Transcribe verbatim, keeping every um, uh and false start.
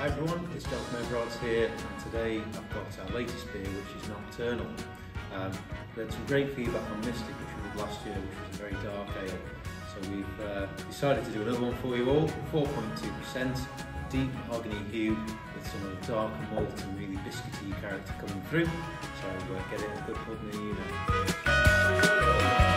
Hi everyone, it's Jonathan Everard's here, and today I've got our latest beer, which is Nocturnal. Um, we had some great feedback on Mystic, which we did last year, which was a very dark ale. So we've uh, decided to do another one for you all, four point two percent, deep mahogany hue, with some of the darker malt and really biscuity character coming through. So uh, get it a good pub near you now.